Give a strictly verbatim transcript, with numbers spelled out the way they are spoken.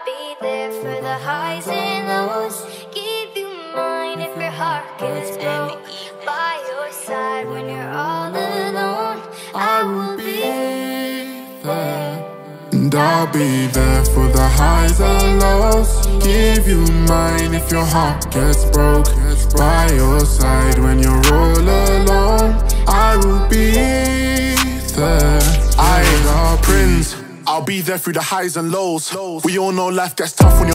be there for the highs and lows. Give you mine if your heart gets broke. By your side when you're all alone, I will be there. And I'll be there for the highs and lows. Give you mine if your heart gets broke. By your side when you're all alone, I will be there. I, Prince, I'll be there through the highs and lows. We all know life gets tough when you're